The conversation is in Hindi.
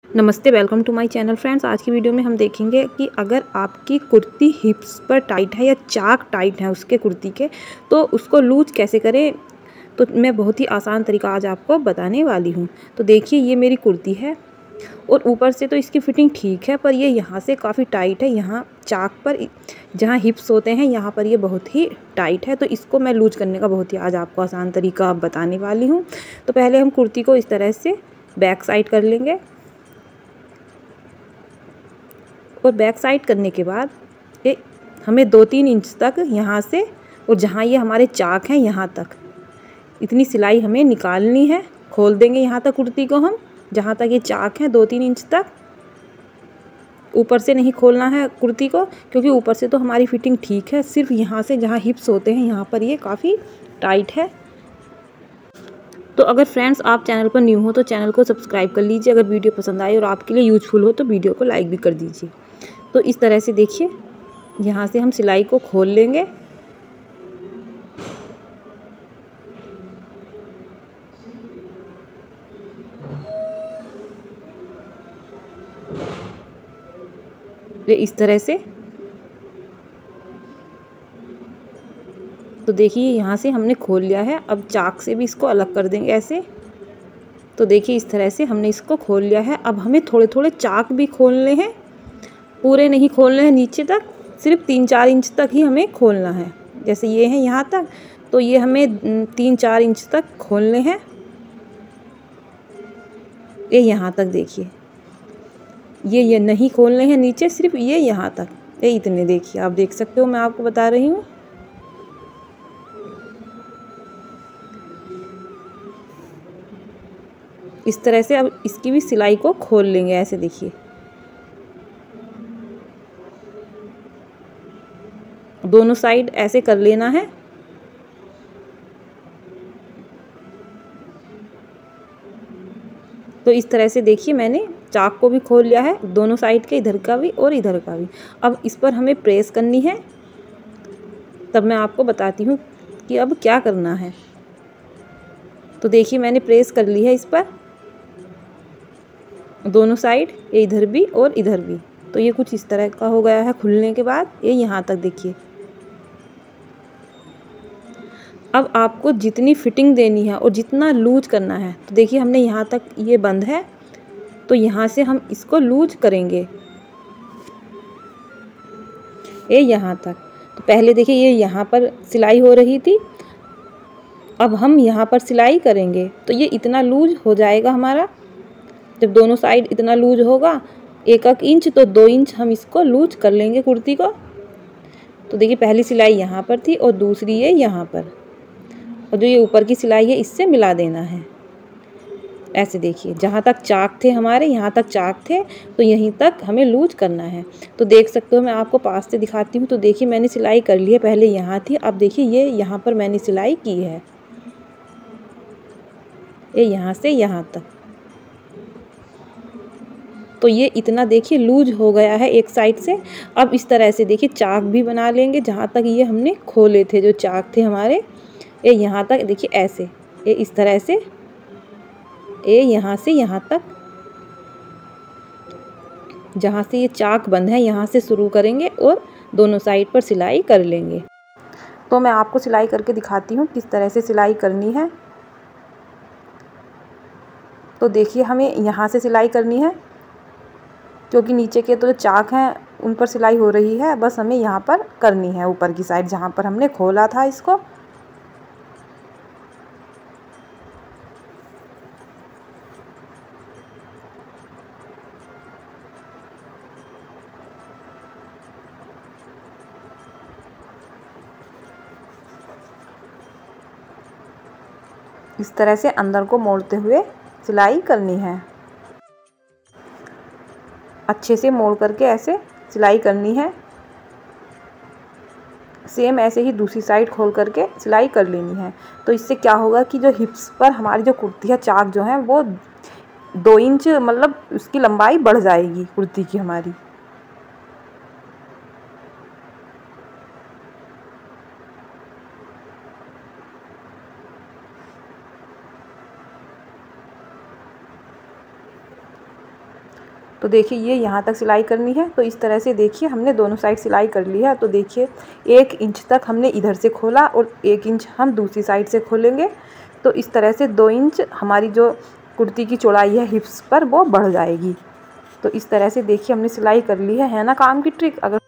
नमस्ते, welcome to my channel friends. आज की वीडियो में हम देखेंगे कि अगर आपकी कुर्ती हिप्स पर टाइट है या चाक टाइट है उसके कुर्ती के, तो उसको लूज कैसे करें। तो मैं बहुत ही आसान तरीका आज आपको बताने वाली हूँ। तो देखिए, ये मेरी कुर्ती है और ऊपर से तो इसकी फिटिंग ठीक है, पर ये यहाँ से काफ़ी टाइट है। यहाँ चाक पर जहाँ हिप्स होते हैं यहाँ पर ये बहुत ही टाइट है। तो इसको मैं लूज करने का बहुत ही आज आपको आसान तरीका बताने वाली हूँ। तो पहले हम कुर्ती को इस तरह से बैक साइड कर लेंगे और बैक साइड करने के बाद ये हमें 2-3 इंच तक यहाँ से और जहाँ ये हमारे चाक हैं यहाँ तक इतनी सिलाई हमें निकालनी है। खोल देंगे यहाँ तक कुर्ती को हम, जहाँ तक ये चाक हैं 2-3 इंच तक। ऊपर से नहीं खोलना है कुर्ती को, क्योंकि ऊपर से तो हमारी फिटिंग ठीक है। सिर्फ यहाँ से जहाँ हिप्स होते हैं यहाँ पर ये काफ़ी टाइट है। तो अगर फ्रेंड्स आप चैनल पर न्यू हो तो चैनल को सब्सक्राइब कर लीजिए। अगर वीडियो पसंद आए और आपके लिए यूजफुल हो तो वीडियो को लाइक भी कर दीजिए। तो इस तरह से देखिए, यहाँ से हम सिलाई को खोल लेंगे। ये इस तरह से। तो देखिए, यहाँ से हमने खोल लिया है। अब चाक से भी इसको अलग कर देंगे ऐसे। तो देखिए, इस तरह से हमने इसको खोल लिया है। अब हमें थोड़े थोड़े चाक भी खोलने हैं, पूरे नहीं खोलने हैं नीचे तक, सिर्फ 3-4 इंच तक ही हमें खोलना है। जैसे ये है यहाँ तक, तो ये हमें 3-4 इंच तक खोलने हैं। ये यहाँ तक देखिए, ये नहीं खोलने हैं नीचे, सिर्फ ये यहाँ तक, ये इतने देखिए, आप देख सकते हो, मैं आपको बता रही हूँ। इस तरह से अब इसकी भी सिलाई को खोल लेंगे ऐसे। देखिए, दोनों साइड ऐसे कर लेना है। तो इस तरह से देखिए, मैंने चाक को भी खोल लिया है, दोनों साइड के, इधर का भी और इधर का भी। अब इस पर हमें प्रेस करनी है, तब मैं आपको बताती हूँ कि अब क्या करना है। तो देखिए, मैंने प्रेस कर ली है इस पर दोनों साइड, ये इधर भी और इधर भी। तो ये कुछ इस तरह का हो गया है खुलने के बाद। ये यहाँ तक देखिए। अब आपको जितनी फिटिंग देनी है और जितना लूज करना है, तो देखिए हमने यहाँ तक ये बंद है, तो यहाँ से हम इसको लूज करेंगे ये यहाँ तक। तो पहले देखिए, ये यहाँ पर सिलाई हो रही थी, अब हम यहाँ पर सिलाई करेंगे तो ये इतना लूज हो जाएगा हमारा। जब दोनों साइड इतना लूज होगा, 1-1 इंच, तो 2 इंच हम इसको लूज कर लेंगे कुर्ती को। तो देखिए, पहली सिलाई यहाँ पर थी और दूसरी ये यहाँ पर, और जो ये ऊपर की सिलाई है इससे मिला देना है ऐसे। देखिए, जहाँ तक चाक थे हमारे, यहाँ तक चाक थे, तो यहीं तक हमें लूज करना है। तो देख सकते हो, मैं आपको पास से दिखाती हूँ। तो देखिए, मैंने सिलाई कर ली है, पहले यहाँ थी, अब देखिए ये यहाँ पर मैंने सिलाई की है, ये यहाँ से यहाँ तक। तो ये इतना देखिए लूज हो गया है एक साइड से। अब इस तरह से देखिए चाक भी बना लेंगे, जहाँ तक ये हमने खोले थे, जो चाक थे हमारे, ये यहाँ तक देखिए ऐसे, ये इस तरह से, ये यहाँ से यहाँ तक, जहाँ से ये चाक बंद है यहाँ से शुरू करेंगे और दोनों साइड पर सिलाई कर लेंगे। तो मैं आपको सिलाई करके दिखाती हूँ किस तरह से सिलाई करनी है। तो देखिए, हमें यहाँ से सिलाई करनी है, क्योंकि नीचे के तो जो चाक हैं उन पर सिलाई हो रही है, बस हमें यहाँ पर करनी है ऊपर की साइड, जहाँ पर हमने खोला था इसको। इस तरह से अंदर को मोड़ते हुए सिलाई करनी है, अच्छे से मोड़ करके ऐसे सिलाई करनी है। सेम ऐसे ही दूसरी साइड खोल करके सिलाई कर लेनी है। तो इससे क्या होगा कि जो हिप्स पर हमारी जो कुर्ती है, चाक जो है वो 2 इंच, मतलब उसकी लंबाई बढ़ जाएगी कुर्ती की हमारी। तो देखिए ये यहाँ तक सिलाई करनी है। तो इस तरह से देखिए हमने दोनों साइड सिलाई कर ली है। तो देखिए 1 इंच तक हमने इधर से खोला और 1 इंच हम दूसरी साइड से खोलेंगे। तो इस तरह से 2 इंच हमारी जो कुर्ती की चौड़ाई है हिप्स पर वो बढ़ जाएगी। तो इस तरह से देखिए हमने सिलाई कर ली है ना काम की ट्रिक। अगर